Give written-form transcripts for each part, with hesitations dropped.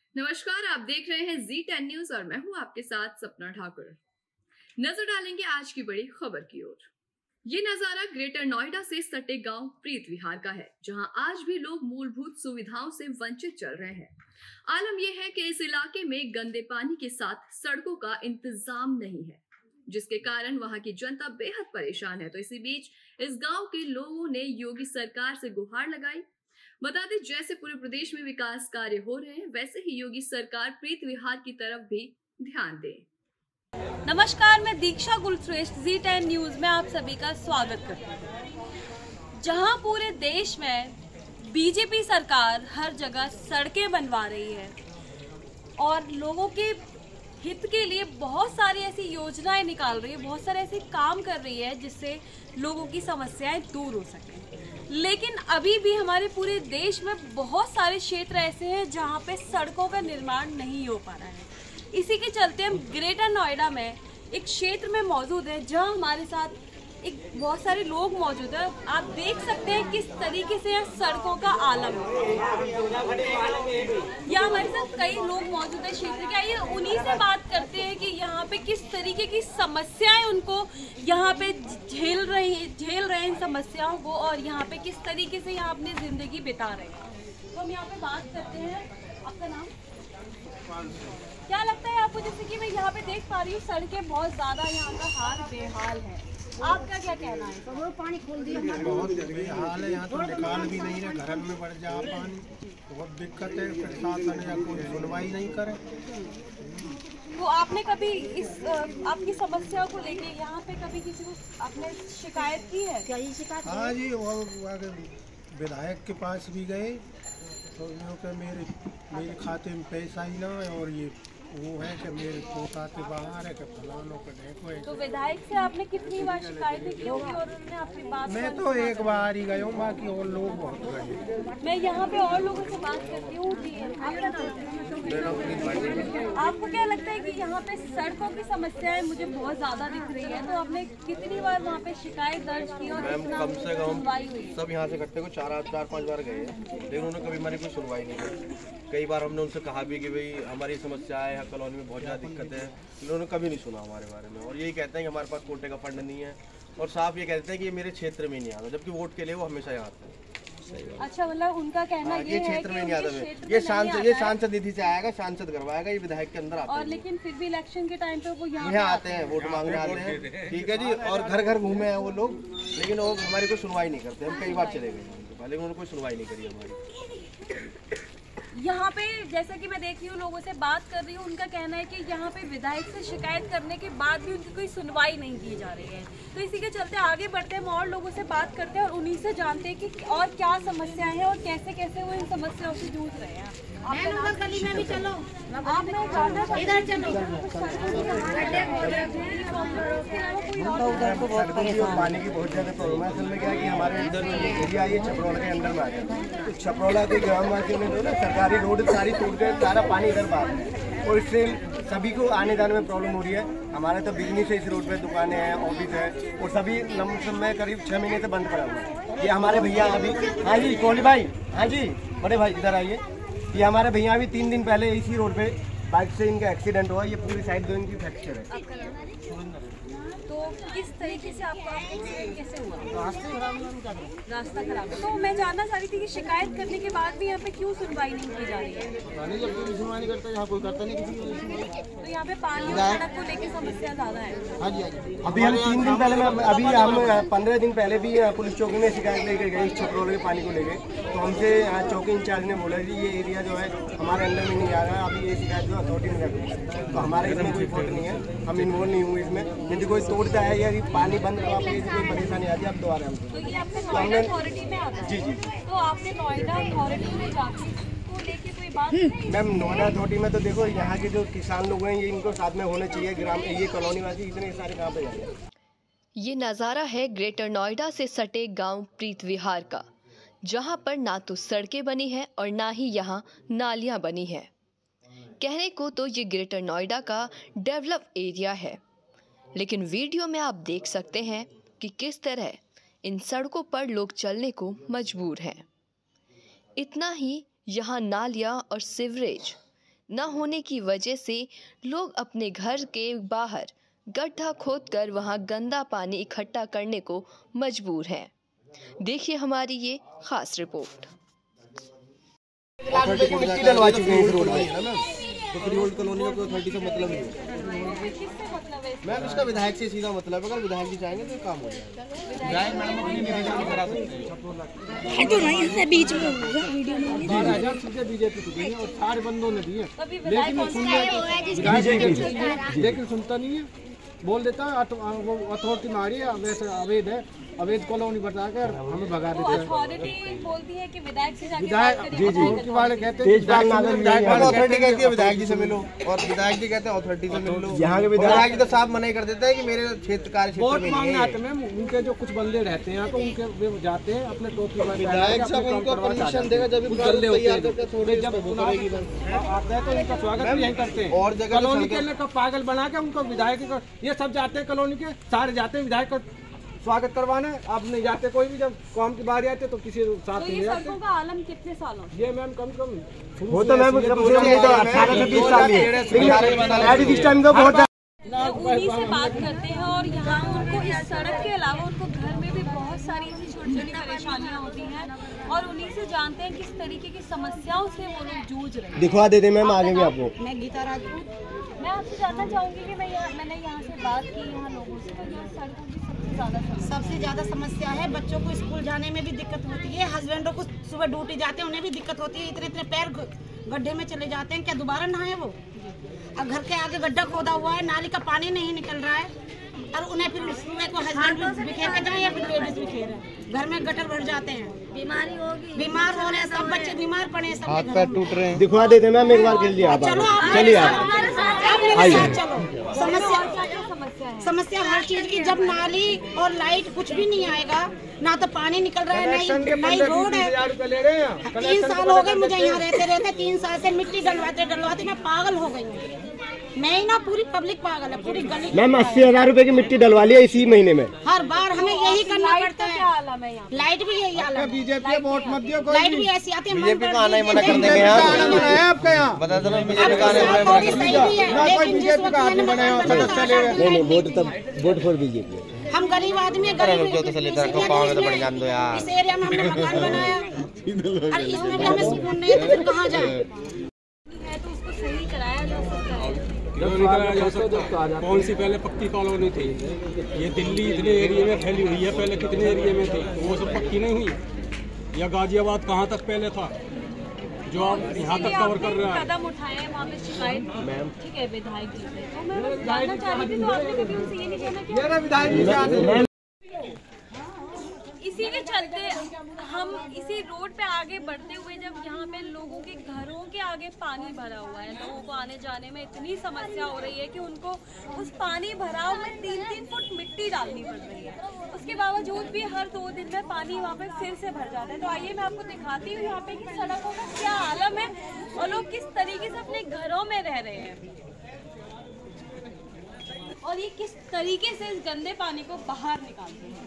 नमस्कार, आप देख रहे हैं Z10 न्यूज और मैं हूं आपके साथ सपना ठाकुर। नजर डालेंगे आज की बड़ी खबर की ओर। ये नजारा ग्रेटर नोएडा से सटे गांव प्रीत विहार का है, जहां आज भी लोग मूलभूत सुविधाओं से वंचित चल रहे हैं। आलम यह है कि इस इलाके में गंदे पानी के साथ सड़कों का इंतजाम नहीं है, जिसके कारण वहां की जनता बेहद परेशान है। तो इसी बीच इस गांव के लोगों ने योगी सरकार से गुहार लगाई। बता दें, जैसे पूरे प्रदेश में विकास कार्य हो रहे हैं, वैसे ही योगी सरकार प्रीत विहार की तरफ भी ध्यान दे। नमस्कार, मैं दीक्षा गुलश्रेष्ठ Z10 न्यूज में आप सभी का स्वागत करती हूँ। जहां पूरे देश में बीजेपी सरकार हर जगह सड़कें बनवा रही है और लोगों के हित के लिए बहुत सारी ऐसी योजनाएं निकाल रही है, बहुत सारे ऐसे काम कर रही है जिससे लोगों की समस्याएं दूर हो सके। लेकिन अभी भी हमारे पूरे देश में बहुत सारे क्षेत्र ऐसे हैं जहां पे सड़कों का निर्माण नहीं हो पा रहा है। इसी के चलते हम ग्रेटर नोएडा में एक क्षेत्र में मौजूद है जहां हमारे साथ बहुत सारे लोग मौजूद हैं। आप देख सकते हैं किस तरीके से यहाँ सड़कों का आलम है। यहाँ हमारे साथ कई लोग मौजूद है क्षेत्र के। आइए उन्हीं से बात करते हैं कि यहाँ पे किस तरीके की समस्याएं उनको यहाँ पे झेल रहे हैं इन समस्याओं को, और यहाँ पे किस तरीके से यहाँ अपनी जिंदगी बिता रहे हैं। तो हम यहाँ पे बात करते हैं। आपका नाम? क्या लगता है आपको? जैसे कि मैं यहाँ पे देख पा रही हूँ सड़कें बहुत ज्यादा यहाँ का हाल बेहाल है, आपका क्या कहना है? तो पानी खोल दिया, बहुत बेहाल है यहाँ, तो निकाल भी नहीं रहे, घर में बढ़ जा पानी, बहुत दिक्कत है। प्रशासन या कोई सुनवाई नहीं करे। तो आपने कभी इस आपकी समस्या को लेके यहाँ पे कभी किसी को आपने शिकायत की है? क्या ये शिकायत? हाँ जी, वो विधायक के पास भी गए तो मेरे खाते में पैसा ही ना है, और ये वो है कि मेरे पोता के बाहर है कि फलानों का देखो है। तो विधायक से आपने कितनी बार शिकायतें की होगी और उन्होंने आपकी बात? मैं तो एक बार ही गया हूँ, बाकी और लोग बहुत गए। मैं यहाँ पे और लोगों से बात करती हूँ। आपको क्या लगता है कि यहाँ पे सड़कों की समस्याएं मुझे बहुत ज्यादा दिख रही है, तो आपने कितनी बार वहाँ पे शिकायत दर्ज की और कम से कम सब यहाँ से इकट्ठे को चार पाँच बार गए, लेकिन उन्होंने कभी हमारी कोई सुनवाई नहीं की। कई बार हमने उनसे कहा भी कि भाई हमारी समस्या है, यहाँ कॉलोनी में बहुत ज़्यादा दिक्कत है, लेकिन उन्होंने कभी नहीं सुना हमारे बारे में। और यही कहते हैं कि हमारे पास कोटे का फंड नहीं है, और साफ ये कहते हैं कि ये मेरे क्षेत्र में नहीं आता, जबकि वोट के लिए वो हमेशा यहाँ आते हैं। अच्छा, मतलब उनका कहना ये क्षेत्र में नहीं आता। ये सांसद निधि से आएगा, सांसद करवाएगा, ये विधायक के अंदर आता है। और लेकिन फिर भी इलेक्शन के टाइम पे वो यहाँ आते हैं, वोट मांगने आते हैं, ठीक है जी। और घर घर घूमे हैं वो लोग, लेकिन वो हमारी कोई सुनवाई नहीं करते। हम कई बार चले गए उनके पास, लेकिन उन्होंने कोई सुनवाई नहीं करी हमारी। यहाँ पे जैसा कि मैं देख रही हूँ, लोगों से बात कर रही हूँ, उनका कहना है कि यहाँ पे विधायक से शिकायत करने के बाद भी उनकी कोई सुनवाई नहीं की जा रही है। तो इसी के चलते आगे बढ़ते हैं, हम और लोगों से बात करते हैं और उन्हीं से जानते हैं कि और क्या समस्याएं हैं और कैसे कैसे वो इन समस्याओं से जूझ रहे हैं। गली में भी चलो, आप इधर चलो। पानी की बहुत ज्यादा प्रॉब्लम है। असल में क्या है कि हमारे इधर एरिया ये छपरौला के अंदर में आ गया, तो छपरौला के ग्रामवासियों ने जो ना सरकारी रोड सारी टूट गए, सारा पानी इधर बाहर है, और इससे सभी को आने जाने में प्रॉब्लम हो रही है। हमारे तो बिजनेस है, इस रोड पे दुकानें हैं, ऑफिस है, और सभी लमसम में करीब 6 महीने से बंद पड़ा हुआ है। ये हमारे भैया अभी, हाँ जी कोहली भाई, हाँ जी बड़े भाई इधर आइए। ये हमारे भैया अभी 3 दिन पहले इसी रोड पे बाइक से इनका एक्सीडेंट हुआ। ये पूरी साइड 2 इंच की फ्रैक्चर है। तो किस तरीके से आपका एक्सीडेंट कैसे हुआ? रास्ता खराब। तो मैं जानना चाह रही थी कि शिकायत करने के बाद भी यहाँ पे क्यों सुनवाई नहीं की जा रही है? सुनवाई नहीं करता, यहाँ कोई करता नहीं किसी। तो यहाँ पे पानी और सड़क को लेकर समस्या ज्यादा है। हाँ जी, हाँ जी। अभी हम 3 दिन पहले हम 15 दिन पहले भी पुलिस चौकी में शिकायत लेकर गए छपरौले के पानी को लेके। तो हमसे यहाँ चौकी इंचार्ज ने बोला कि ये एरिया जो है हमारे अंदर में नहीं आ रहा है, अभी ये शिकायत जो अथॉरिटी ने रखी, तो हमारे इसमें कोई फॉल्ट नहीं है, हम इन्वॉल्व नहीं हुए इसमें। यदि कोई तोड़ता है या पानी बंद करवा पे कोई परेशानी आती है, आप दोबारा हमसे। तो ये आपने नोएडा अथॉरिटी में आता है? जी जी। तो आपने नोएडा अथॉरिटी में जाके को लेके कोई बात नहीं? मैम नोएडा अथॉरिटी में तो देखो यहाँ के जो किसान लोग हैं, ये इनको साथ में होने चाहिए। ग्राम ये कॉलोनी वासी इतने सारे कहाँ पे जाते हैं। ये नज़ारा है ग्रेटर नोएडा से सटे गांव प्रीत विहार का, जहां पर ना तो सड़कें बनी हैं और ना ही यहाँ नालियां बनी हैं। कहने को तो ये ग्रेटर नोएडा का डेवलप एरिया है, लेकिन वीडियो में आप देख सकते हैं कि किस तरह इन सड़कों पर लोग चलने को मजबूर हैं। इतना ही यहाँ नालियाँ और सीवरेज न होने की वजह से लोग अपने घर के बाहर गड्ढा खोदकर वहां गंदा पानी इकट्ठा करने को मजबूर हैं। देखिए हमारी ये खास रिपोर्ट। मिट्टी डलवा चुके हैं इस रोड में, तो फिर ओल्ड कॉलोनी का कोई अथॉरिटी से मतलब नहीं है। मैम इसका विधायक से सीधा मतलब, अगर विधायक जी चाहेंगे तो काम हो जाएगा। विधायक मैडम अपनी निवेदन करा सकते हैं। तो नहीं इससे बीच में होगा वीडियो में 12,000 सीटें बीजेपी को दी है और सारे बंदों ने दी है, लेकिन सुनता नहीं है, बोल देता है वो अथॉरिटी मारी है, वैसे अवैध है, अवैध कॉलोनी बताकर हमें भगा देते हैं। अथॉरिटी बोलती है कि विधायक से जाके विधायक जी वाले कहते हैं अथॉरिटी कहती है विधायक जी से मिलो, और विधायक जी कहते हैं अथॉरिटी से मिलो। यहाँ के विधायक जी तो साफ मना कर देते हैं कि मेरे क्षेत्र कार्य क्षेत्र वोट में मांगने आते हैं। मैम उनके जो कुछ बंदे रहते हैं तो उनके वे जाते हैं अपने टोपी विधायक साहब उनको परमिशन देगा जब जब आता है तो उनका स्वागत भी यहीं करते हैं। और जगह कॉलोनी के लिए पागल बना के उनको विधायक ये सब जाते हैं, कॉलोनी के सारे जाते हैं विधायक का स्वागत करवाने। आप नहीं जाते, कोई भी जब काम की बारी आती है तो किसी साथ नहीं जाते। सड़कों का आलम कितने सालों से? ये मैम कम वो तो मैम 18 से 20 साल इस टाइम तो बहुत उन्हीं से बात करते हैं और यहाँ उनको इस सड़क के अलावा उनको घर में भी बहुत सारी ऐसी छोटी छोटी परेशानियाँ होती हैं और उन्हीं से जानते हैं किस तरीके की समस्याओं से वो लोग जूझ रहे हैं। दिखवा देते मैम आगे भी आपको। मैं गीता राजपूत, मैं आपसे जानना चाहूँगी कि मैंने यहाँ से बात की यहाँ लोगों से, तो यहाँ सड़कों की सबसे ज़्यादा समस्या है। बच्चों को स्कूल जाने में भी दिक्कत होती है, हस्बैंडों को सुबह ड्यूटी जाते हैं उन्हें भी दिक्कत होती है। इतने इतने पैर गड्ढे में चले जाते हैं, क्या दोबारा नहाए वो? और घर के आगे गड्ढा खोदा हुआ है, नाली का पानी नहीं निकल रहा है, और उन्हें फिर सुबह को हस्बैंड बिखेर के जाए या फिर लेडीज बिखेर, घर में गटर भर जाते हैं, बीमारी होगी, बीमार हो रहे हैं, सब बच्चे बीमार पड़े हैं, सब पैर टूट रहे हैं। दिखवा देते मैम एक बार के लिए आप चलिए आप समस्या हर चीज की। जब नाली और लाइट कुछ भी नहीं आएगा, ना तो पानी निकल रहा है, नई रोड है। 3 साल हो गए मुझे यहाँ रहते 3 साल से मिट्टी डलवाते मैं पागल हो गई हूँ। मैं ही ना, पूरी पब्लिक पागल है, पूरी गली। मैम 80,000 रुपए की मिट्टी डलवा लिया इसी महीने में। हर बार हमें यही करना पड़ता है। लाइट भी यही हाल है, बीजेपी वोट मत दियो, लाइट भी ऐसी आती है। बीजेपी का आना ही मना कर देंगे आपका यहाँ बता दो बीजेपी का नहीं वोट तब वोट फॉर बीजेपी। हम गरीब आदमी है, इस एरिया में हमने मकान बनाया और इसमें भी हमें सुकून नहीं है, तो फिर कहाँ जाए? तो उसको सही कराया जा सकता है। कौन सी पहले पक्की कॉलोनी थी? ये दिल्ली इतने एरिया में फैली हुई है, पहले कितने एरिया में थी? वो सब पक्की नहीं हुई। या गाजियाबाद कहाँ तक पहले था जो आप यहाँ तक कवर कर रहे हैं? कदम उठाए हैं वहाँ पे शिकायत, ठीक है विधायक जी से, तो मैं जानना चाह रही थी, तो आपने कभी उनसे ये नहीं कहना कि इसी के चलते हम इसी रोड पे आगे बढ़ते हुए, जब यहाँ पे लोगों के घरों के आगे पानी भरा हुआ है, लोगों को आने जाने में इतनी समस्या हो रही है कि उनको उस पानी भराव में 3-3 फुट मिट्टी डालनी पड़ रही है। उसके बावजूद भी हर 2 दिन में पानी वहाँ पे फिर से भर जाता है। तो आइए मैं आपको दिखाती हूँ यहाँ पे कि सड़कों का क्या आलम है और लोग किस तरीके से अपने घरों में रह रहे हैं और ये किस तरीके से इस गंदे पानी को बाहर निकालते हैं।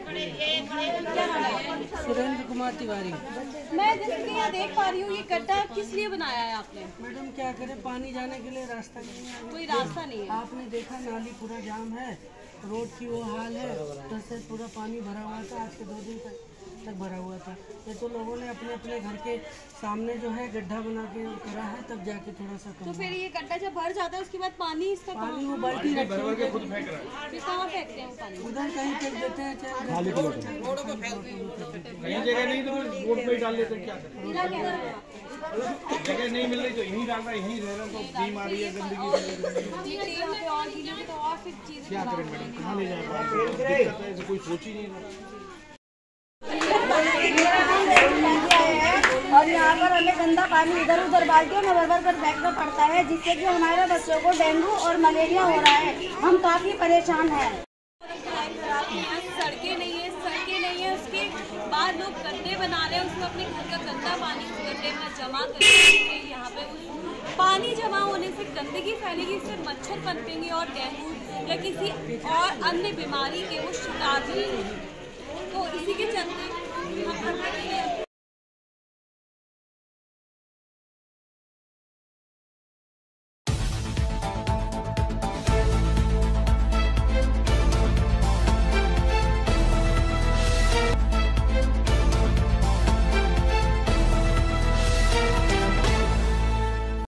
सुरेंद्र कुमार तिवारी। मैं जैसे कि यहाँ देख पा रही हूँ, ये गड्ढा किस लिए बनाया है आपने? मैडम क्या करें, पानी जाने के लिए रास्ता नहीं है, कोई रास्ता नहीं है। आपने देखा नाली पूरा जाम है, रोड की वो हाल है, तो से पूरा पानी भरा हुआ था, आज के 2 दिन तक भरा हुआ था। ये तो लोगों ने अपने अपने घर के सामने जो है गड्ढा बना के करा है, तब जाके थोड़ा सा तो फिर ये गड्ढा जब भर जाता है उसके बाद पानी इसका पानी वो बाल्टी रखते हैं, फिर कहाँ फेंकते हैं वो पानी? उधर कहीं फेंक देते हैं, चाहे जगह नहीं तो रोड पे डाल लेते, क्या जगह नहीं मिल रही तो यहीं डाल रहा है, यहीं रह रहा, तो बीमारी है, गंदगी तो और फिर चीज़ क्या करें मैडम, कहाँ ले जाए? कोई सोच ही नहीं। और यहाँ पर हमें गंदा पानी इधर उधर बाल्टियों में भर कर फेंकना पड़ता है, जिससे कि हमारे बच्चों को डेंगू और मलेरिया हो रहा है। हम काफी परेशान हैं। सड़कें नहीं है, उसके बाद लोग गड्ढे बना रहे हैं, उसमें अपने घर का गंदा पानी उस गड्ढे में जमा करके यहाँ पे पानी जमा होने से गंदगी फैलेगी, इससे मच्छर पनपेंगे और डेंगू या किसी और अन्य बीमारी के वो शिकार भी होंगे। तो इसी के चलते हम